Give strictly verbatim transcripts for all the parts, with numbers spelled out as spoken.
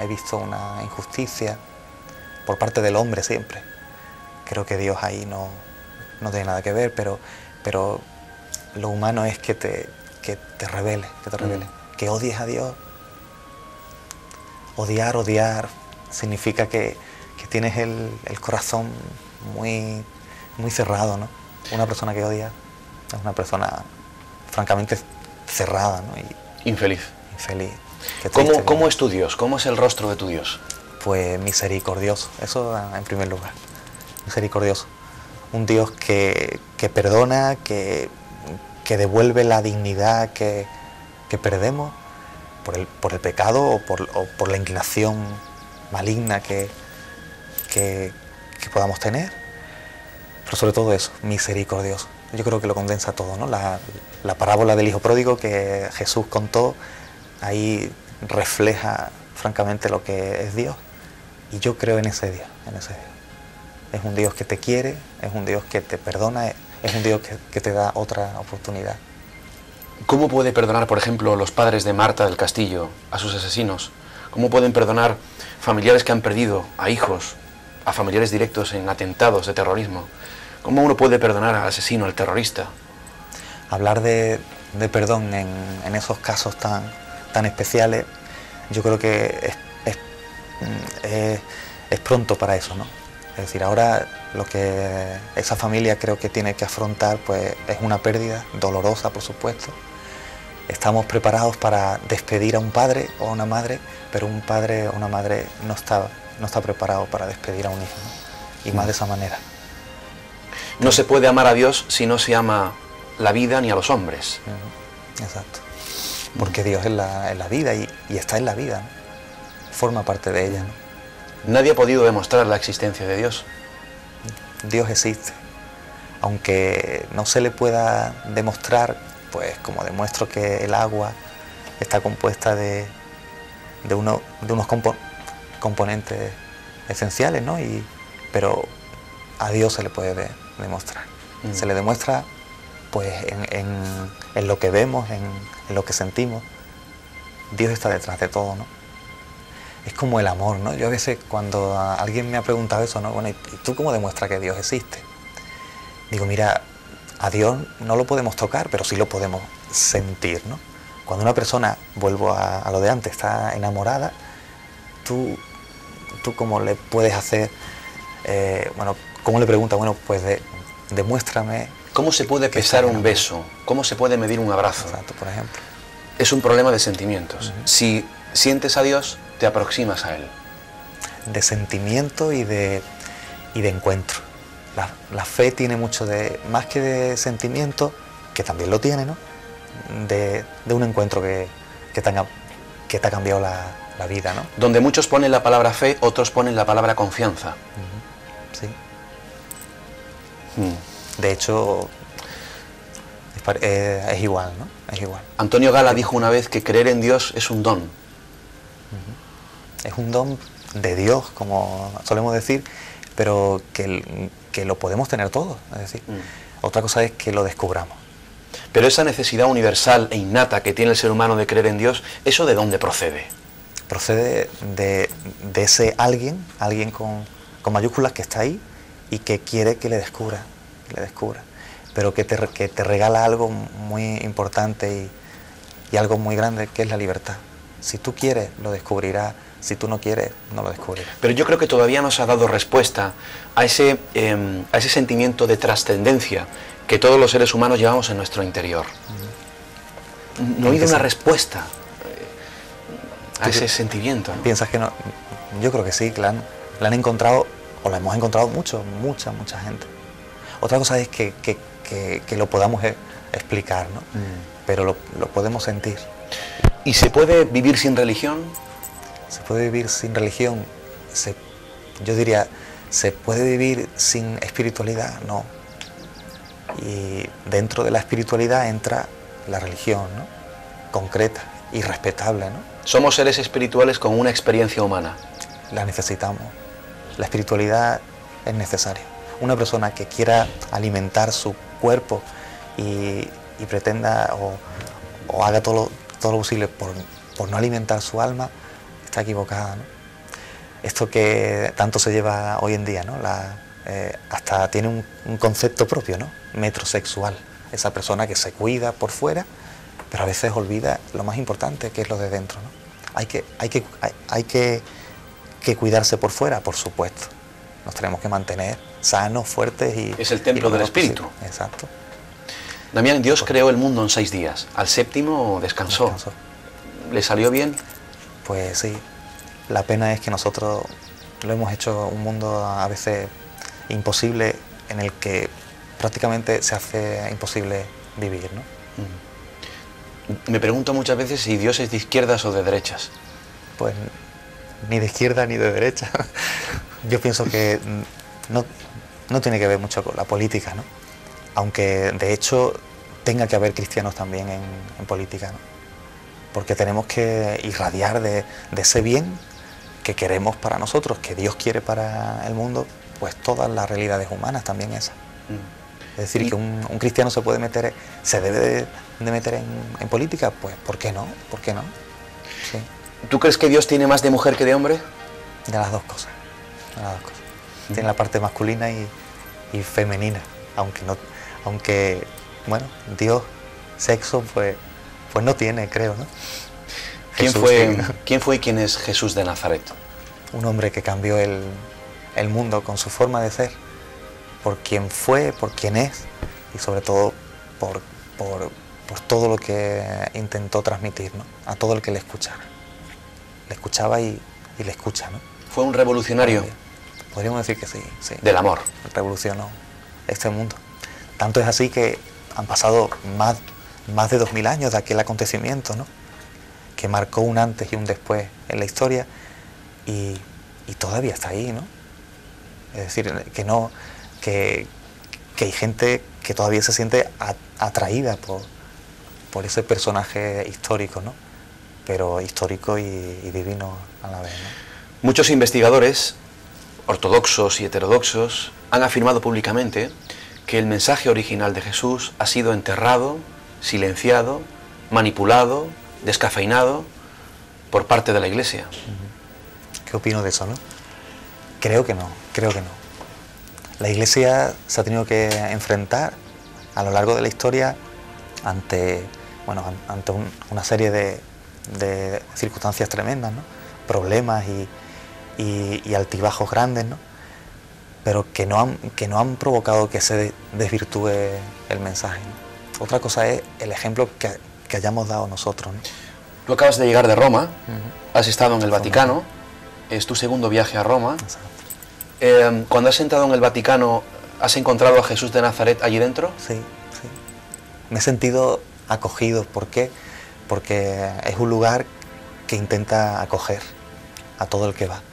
he visto una injusticia por parte del hombre siempre. Creo que Dios ahí no, no tiene nada que ver, pero, pero lo humano es que te, que te rebele, que te rebele, mm. que odies a Dios. Odiar, odiar, significa que, que tienes el, el corazón muy, muy cerrado, ¿no? Una persona que odia es una persona francamente cerrada, ¿no? Y infeliz. Infeliz. ¿Cómo, ¿Cómo es tu Dios? ¿Cómo es el rostro de tu Dios? Pues misericordioso, eso en primer lugar. Misericordioso. Un Dios que, que perdona, que, que devuelve la dignidad que, que perdemos por el, por el pecado o por, o por la inclinación maligna que, que, que podamos tener. Pero sobre todo eso, misericordioso. Yo creo que lo condensa todo, ¿no? La, la parábola del hijo pródigo que Jesús contó, ahí refleja francamente lo que es Dios. Y yo creo en ese Dios, en ese Dios. Es un Dios que te quiere, es un Dios que te perdona, es un Dios que, que te da otra oportunidad. ¿Cómo puede perdonar, por ejemplo, los padres de Marta del Castillo a sus asesinos? ¿Cómo pueden perdonar familiares que han perdido a hijos, a familiares directos en atentados de terrorismo? ¿Cómo uno puede perdonar al asesino, al terrorista? Hablar de, de perdón en, en esos casos tan, tan especiales, yo creo que es, es, es, es pronto para eso, ¿no? Es decir, ahora lo que esa familia creo que tiene que afrontar pues, es una pérdida dolorosa, por supuesto. Estamos preparados para despedir a un padre o a una madre, pero un padre o una madre no está, no está preparado para despedir a un hijo, ¿no? Y más de esa manera. No se puede amar a Dios si no se ama la vida ni a los hombres. Exacto. Porque Dios es la, es la vida y, y está en la vida, ¿no? Forma parte de ella, ¿no? Nadie ha podido demostrar la existencia de Dios. Dios existe. Aunque no se le pueda demostrar, pues como demuestro que el agua está compuesta de, de, uno, de unos compo componentes esenciales, ¿no? Y, pero a Dios se le puede de, demostrar. Mm. Se le demuestra pues en, en, en lo que vemos, en, en lo que sentimos. Dios está detrás de todo, ¿no? Es como el amor, ¿no? Yo a veces cuando a alguien me ha preguntado eso, ¿no? Bueno, ¿y tú cómo demuestras que Dios existe? Digo, mira, a Dios no lo podemos tocar, pero sí lo podemos sentir, ¿no? Cuando una persona, vuelvo a, a lo de antes, está enamorada, tú, tú cómo le puedes hacer, eh, bueno, ¿cómo le preguntas? Bueno, pues de, demuéstrame. ¿Cómo se puede pesar un beso? ¿Cómo se puede medir un abrazo? Exacto, por ejemplo. Es un problema de sentimientos. Uh-huh. Si sientes a Dios, te aproximas a Él. De sentimiento y de, y de encuentro. La, la fe tiene mucho de, más que de sentimiento, que también lo tiene, ¿no? De, de un encuentro que, que, te, ha, que te ha cambiado la, la vida, ¿no? Donde muchos ponen la palabra fe, otros ponen la palabra confianza. Uh-huh. Sí. Hmm. De hecho, es, eh, es igual, ¿no? Es igual. Antonio Gala dijo una vez que creer en Dios es un don. Uh-huh. Es un don de Dios, como solemos decir, pero que, que lo podemos tener todos. Es decir, mm. otra cosa es que lo descubramos. Pero esa necesidad universal e innata que tiene el ser humano de creer en Dios, ¿eso de dónde procede? Procede de, de ese alguien, alguien con, con mayúsculas que está ahí y que quiere que le descubra, que le descubra, pero que te, que te regala algo muy importante y, y algo muy grande, que es la libertad. Si tú quieres, lo descubrirás. Si tú no quieres, no lo descubrirás. Pero yo creo que todavía no se ha dado respuesta a ese, eh, a ese sentimiento de trascendencia que todos los seres humanos llevamos en nuestro interior. Uh-huh. No he oído una respuesta a ese sentimiento, ¿no? ¿Piensas que no? Yo creo que sí, que la han, la han encontrado, o la hemos encontrado mucho, mucha, mucha gente. Otra cosa es que, que, que, que lo podamos e explicar, ¿no? Mm. Pero lo, lo podemos sentir. ¿Y se puede vivir sin religión? Se puede vivir sin religión, se, yo diría, ¿se puede vivir sin espiritualidad? No. Y dentro de la espiritualidad entra la religión, ¿no? Concreta y respetable, ¿no? Somos seres espirituales con una experiencia humana. La necesitamos. La espiritualidad es necesaria. Una persona que quiera alimentar su cuerpo y, y pretenda o, o haga todo lo, todo lo posible por, por no alimentar su alma, está equivocada, ¿no? Esto que tanto se lleva hoy en día, ¿no? La, eh, hasta tiene un, un concepto propio, ¿no? Metrosexual, esa persona que se cuida por fuera, pero a veces olvida lo más importante, que es lo de dentro, ¿no? Hay que, hay que, hay, hay que, que cuidarse por fuera, por supuesto. Nos tenemos que mantener sanos, fuertes y... Es el templo del espíritu. Posible. Exacto. Damián, Dios creó el mundo en seis días. Al séptimo descansó. Descansó. ¿Le salió bien? Pues sí. La pena es que nosotros lo hemos hecho un mundo a veces imposible, en el que prácticamente se hace imposible vivir, ¿no? Me pregunto muchas veces si Dios es de izquierdas o de derechas. Pues ni de izquierda ni de derecha. Yo pienso que no, no tiene que ver mucho con la política, ¿no? Aunque de hecho tenga que haber cristianos también en, en política, ¿no? Porque tenemos que irradiar de, de ese bien que queremos para nosotros, que Dios quiere para el mundo, pues todas las realidades humanas, también esas. Mm. Es decir, y que un, un cristiano se puede meter, se debe de, de meter en, en política, pues ¿por qué no? ¿Por qué no? Sí. ¿Tú crees que Dios tiene más de mujer que de hombre? De las dos cosas, de las dos cosas. Mm. Tiene la parte masculina y, y femenina, aunque no, aunque, bueno, Dios, sexo, pues, pues no tiene, creo, ¿no? ¿Quién fue, ¿Quién fue y quién es Jesús de Nazaret? Un hombre que cambió el, el mundo con su forma de ser, por quien fue, por quien es, y sobre todo por, por, por todo lo que intentó transmitir, ¿no? A todo el que le escuchara. Le escuchaba y, y le escucha, ¿no? ¿Fue un revolucionario? Podríamos decir que sí, sí. Del amor. Revolucionó este mundo. Tanto es así que han pasado más, más de dos mil años de aquel acontecimiento, ¿no? Que marcó un antes y un después en la historia, y, y todavía está ahí, ¿no? Es decir, que no, que, que hay gente que todavía se siente a, atraída por, por ese personaje histórico, ¿no? Pero histórico y, y divino a la vez, ¿no? Muchos investigadores, ortodoxos y heterodoxos, han afirmado públicamente que el mensaje original de Jesús ha sido enterrado, silenciado, manipulado, descafeinado por parte de la Iglesia. ¿Qué opino de eso, no? Creo que no, creo que no. La Iglesia se ha tenido que enfrentar a lo largo de la historia ante, bueno, ante un, una serie de, de circunstancias tremendas, ¿no? Problemas y, y, y altibajos grandes, ¿no? Pero que no han, que no han provocado que se desvirtúe el mensaje, ¿no? Otra cosa es el ejemplo que, que hayamos dado nosotros, ¿no? Tú acabas de llegar de Roma, uh-huh. Has estado en el Vaticano, es tu segundo viaje a Roma. Eh, cuando has entrado en el Vaticano, ¿has encontrado a Jesús de Nazaret allí dentro? Sí, sí. Me he sentido acogido. ¿Por qué? Porque es un lugar que intenta acoger a todo el que va.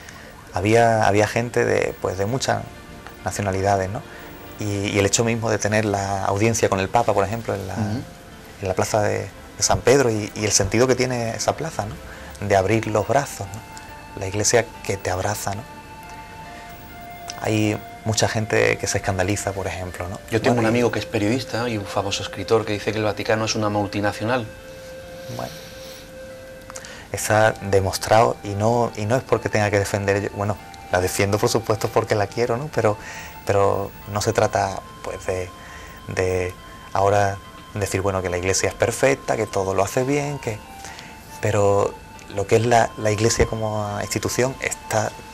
Había, había gente de, pues, de muchas nacionalidades, ¿no? Y, y el hecho mismo de tener la audiencia con el Papa, por ejemplo, en la, uh-huh. en la plaza de, de San Pedro, y, y el sentido que tiene esa plaza, ¿no? De abrir los brazos, ¿no? La iglesia que te abraza, ¿no? Hay mucha gente que se escandaliza, por ejemplo, ¿no? Yo tengo bueno, un amigo que es periodista y un famoso escritor que dice que el Vaticano es una multinacional. Bueno, está demostrado, y no, y no es porque tenga que defender, bueno, la defiendo por supuesto porque la quiero, ¿no? Pero, pero no se trata, pues, de, de ahora decir, bueno, que la iglesia es perfecta, que todo lo hace bien, que... pero lo que es la, la iglesia como institución está